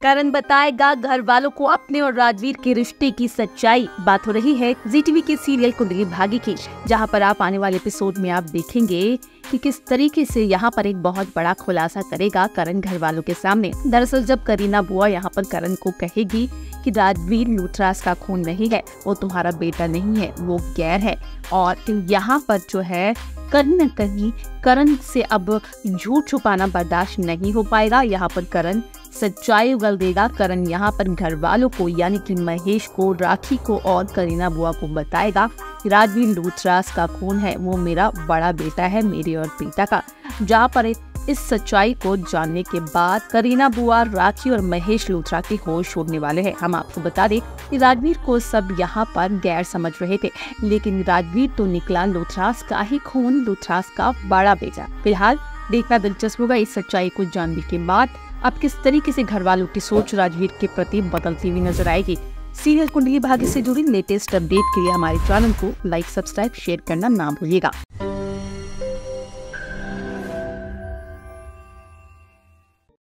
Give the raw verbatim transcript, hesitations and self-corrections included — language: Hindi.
करण बताएगा घर वालों को अपने और राजवीर के रिश्ते की सच्चाई। बात हो रही है जी टीवी के सीरियल कुंडली भाग्य की, जहां पर आप आने वाले एपिसोड में आप देखेंगे कि किस तरीके से यहाँ पर एक बहुत बड़ा खुलासा करेगा करण घर वालों के सामने। दरअसल जब करीना बुआ यहाँ पर करण को कहेगी कि राजवीर लूथराज का खून नहीं है, वो तुम्हारा बेटा नहीं है, वो गैर है, और यहाँ पर जो है कहीं न कहीं करण से अब झूठ छुपाना बर्दाश्त नहीं हो पाएगा। यहाँ पर करण सच्चाई उगल देगा। करण यहाँ पर घर वालों को यानी कि महेश को, राखी को और करीना बुआ को बताएगा कि राजवीर लूथराज का खून है, वो मेरा बड़ा बेटा है, मेरे और बेटा का। जहाँ पर इस सच्चाई को जानने के बाद करीना बुआ, राखी और महेश लूथरा की होश छोड़ने वाले हैं। हम आपको बता दें कि राजवीर को सब यहाँ पर गैर समझ रहे थे, लेकिन राजवीर तो निकला लूथराज का ही खून, लूथराज का बड़ा बेटा। फिलहाल देखना दिलचस्प होगा इस सच्चाई को जानने के बाद अब किस तरीके से घर वालों की सोच राजवीर के प्रति बदलती हुई नजर आएगी। सीरियल कुंडली भाग्य से जुड़ी लेटेस्ट अपडेट के लिए हमारे चैनल को लाइक, सब्सक्राइब, शेयर करना ना भूलिएगा।